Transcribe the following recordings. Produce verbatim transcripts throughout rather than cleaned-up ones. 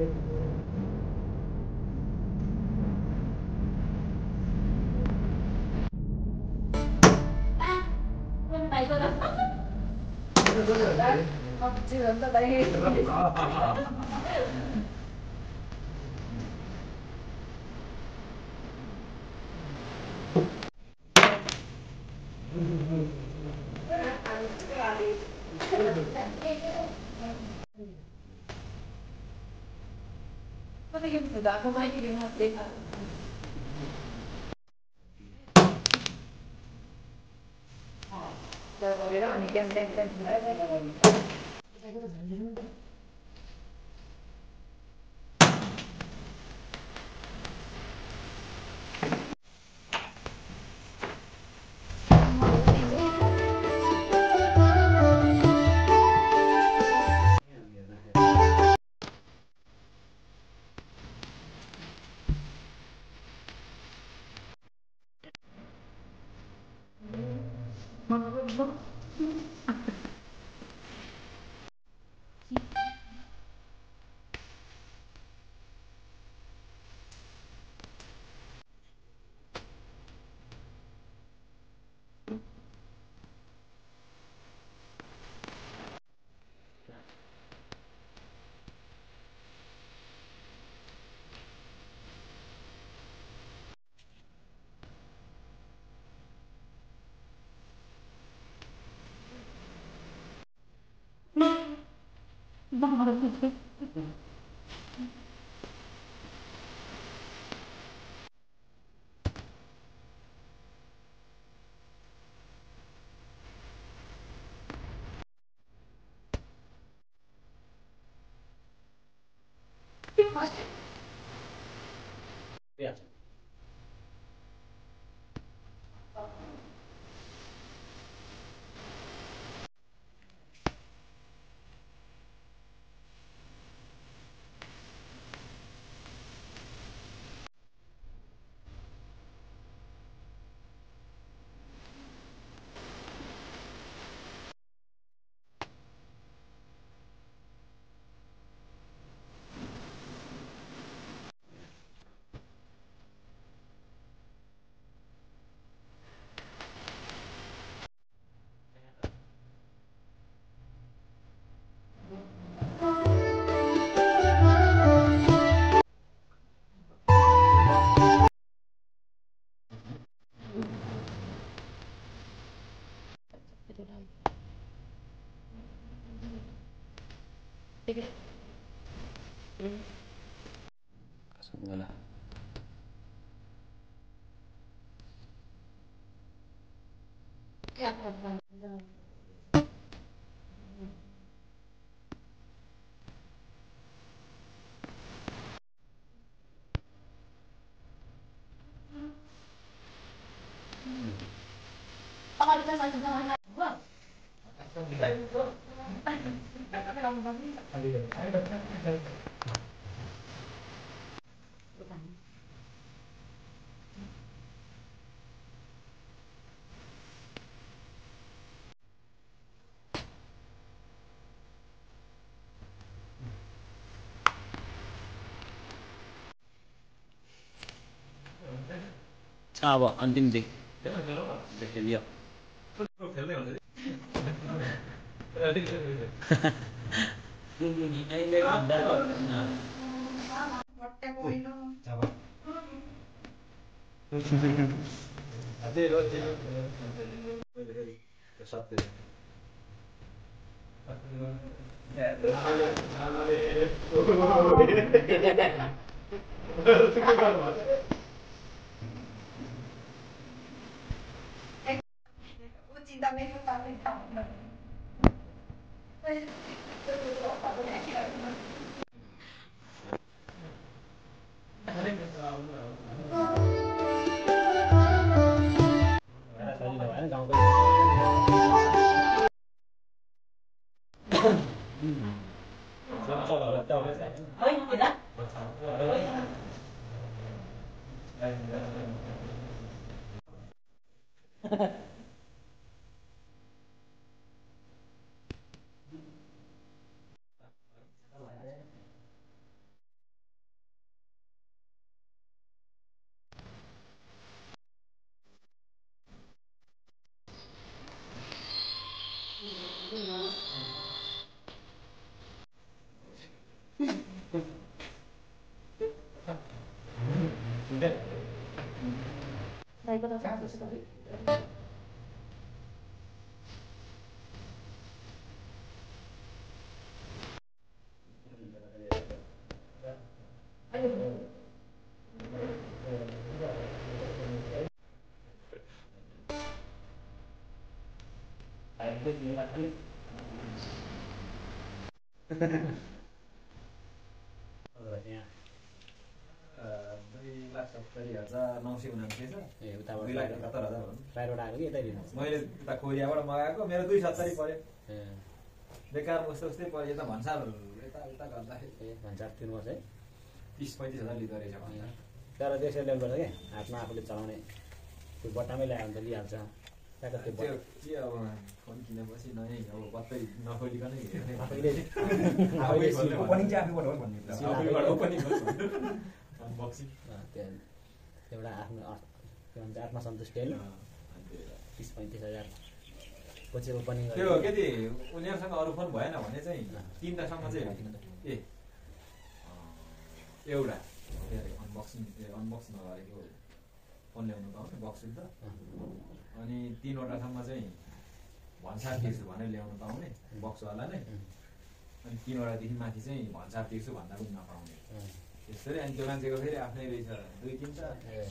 Enggak lah. Ciao, Andindi. Perché via. दाइको त साथ छ त दुई लाख सत्तरी हजार नौ सय उनासी छ ए उताबाट दुई लाख एकात्तर हजार भन्नु बाहिरबाट आएको कि यतै दिनु मैले उता कोरियाबाट मगाएको मेरो दुई सत्तरी पऱ्यो ए बेकार उस्तो उस्तै पऱ्यो यता भन्सार यता उता गर्दाखेरि ए भन्सार तिर्नुपर्छ है तिस पैँतिस हजार लिँदो रहेछ भन्सार तर त्यसरी ल्याउनुपर्छ क्या हातमा आफूले चलाउने त्यो बट्टामै ल्यायो भने त लिइहाल्छ ट्याक्क त्यो त्यो के अब फोन किनेपछि नयाँ अब बत्तै नखोलिकनै हेर्ने आफैले आफैले आफैले ओपनिङ चाहिँ आफैबाट हो भन्ने कुरा। आफैबाट ओपनिङ अनबक्सिङ त्यो एउटा आफ्नो अ- के भन्छ आत्मसन्तुष्टि होइन तिस पैँतिस हजार पछि ओपनिङ त्यो के अरे उनीहरूसँग अरू फोन भएन भने चाहिँ तिनवटासम्म चाहिँ ए एउटा के अरे अनबक्सिङ ए अनबक्स नगरेको फोन ल्याउनु पाउने बक्स त अनि तिनवटासम्म चाहिँ भन्सार तिर्छु भनेर ल्याउनु पाउने बक्सवाला नै अनि तिनवटादेखि माथि चाहिँ भन्सार तिर्छु भन्दा पनि नपाउने त्यसरी अनि त्यो मान्छेको फेरि आफ्नै रहेछ दुई तिनवटा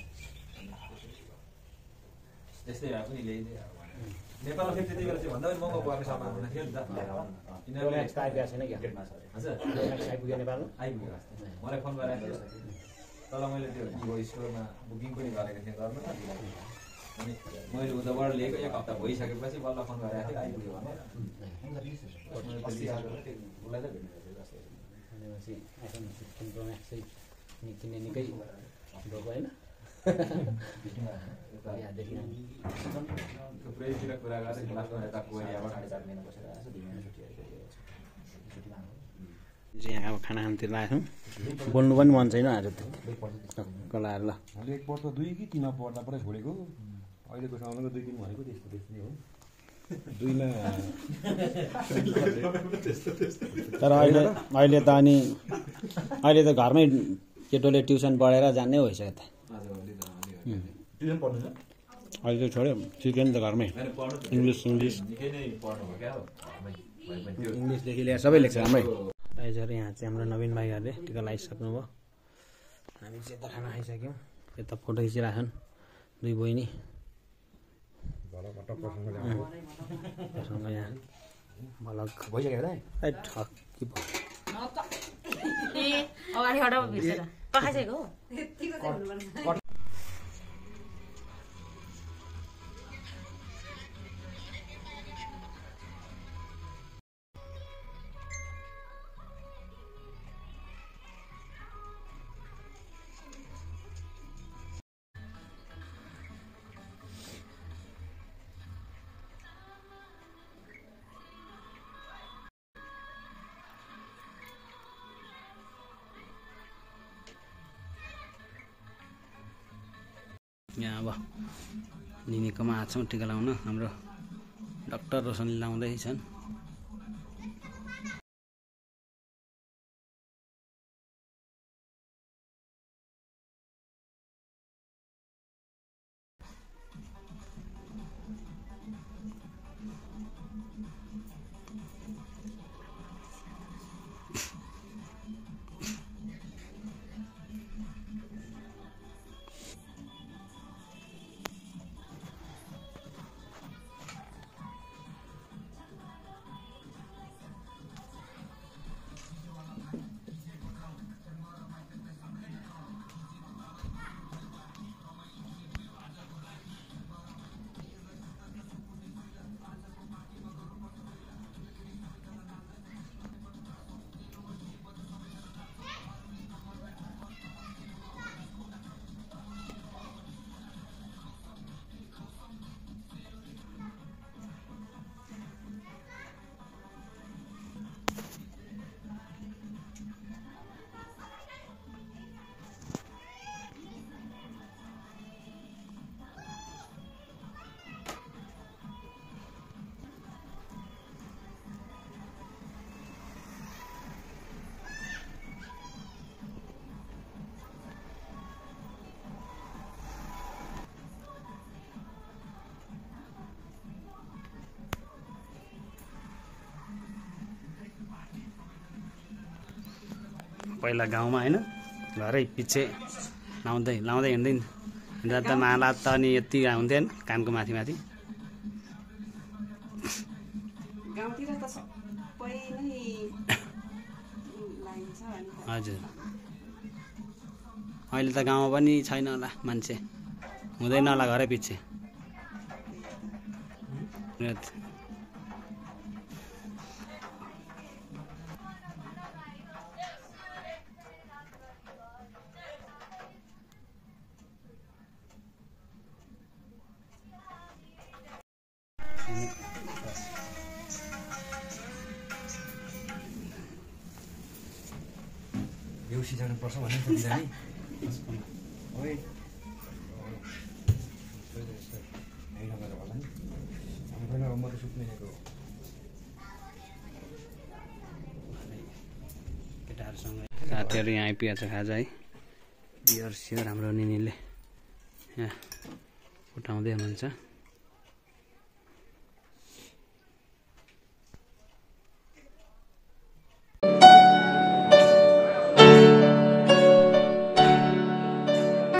त्यस्तै भए पनि ल्याइदिए अब भनेर नेपालमा फेरि त्यति बेला चाहिँ भन्दा पनि महँगो पर्ने सम्भावना थियो नि त यिनीहरूले प्रोम्याक्स त आइपुगेको छैन क्या हजुर प्रोम्याक्स आइपुग्यो नेपालमा आइपुग्यो अस्ति मलाई फोन गरेको थियो तल मैले त्यो इभो स्टोरमा बुकिङ पनि गरेको थिएँ गर्नु त अनि मैले उताबाट लिएको एक हप्ता भइसकेपछि बल्ल फोन गरेको थिएँ आइपुग्यो भनेर उसलाई त भेट्नु पर्छ जस्तै। भनेपछि आइफोन फिफ्टिन प्रो म्याक्स चाहिँ निक्किने निकै भएको होइन यहाँदेखि थुप्रैतिर कुरा गर्दै लास्टमा यता कोरियाबाट साढे चार महिना बसेर आएको छ, दुई महिना छुट्टी आइसक्यो। छुट्टीमा आएको। चाहिँ यहाँ अब खाना खानतिर लागेको छौँ बोल्नु पनि मन छैन आज त कलाएर ल मैले एक वर्ष दुई कि तिनमा पढ्दा पढाइ छोडेको अहिलेको समयमा दुई तिन भनेको त्यस्तो त्यस्तो नै हो दुईमा तर अहिले अहिले त अनि अहिले त घरमै केटोले ट्युसन पढेर जान्ने भइसक्यो त आजभोलि त ट्युसन पढ्नु छ अहिले त छोड्यो सिक्यो नि त घरमै इङ्ग्लिस इङ्ग्लिस निकै नै पढ्नु भयो क्या घरमै भए पनि त्यो इङ्ग्लिसदेखि लिएर सबै लेख्छ राम्रै आइजहरू यहाँ चाहिँ हाम्रो नवीन भाइहरूले टिका लगाइसक्नुभयो हामी चाहिँ यता खाना खाइसक्यौँ यता फोटो खिचिरहेछन् दुई बहिनी सँग यहाँ भलक भइसक्यो त ए ठक के भयो ए अगाडिबाट भित्र पखाइसकेको हो यहाँ अब निनीकोमा आएको छौँ टिका लगाउन हाम्रो डाक्टर रोशनले लाउँदैछन् पहिला गाउँमा होइन घरै पछि लाउँदै लाउँदै हिँड्दै हिँड्दा त माला त अनि यति हुन्थेन कानको माथि माथि गाउँतिर त सबै नै लाइन्छ अनि हजुर अहिले त गाउँमा पनि छैन होला मान्छे हुँदैन होला घरै पछि देउसी जानुपर्छ भन्ने त बिरामी ओइ नगएर होला नि हामी म त सुत्नेको केटाहरूसँग साथीहरू यहाँ आइपुगेको छ खाजा है बियर सियर हाम्रो निनीले यहाँ उठाउँदै हुनुहुन्छ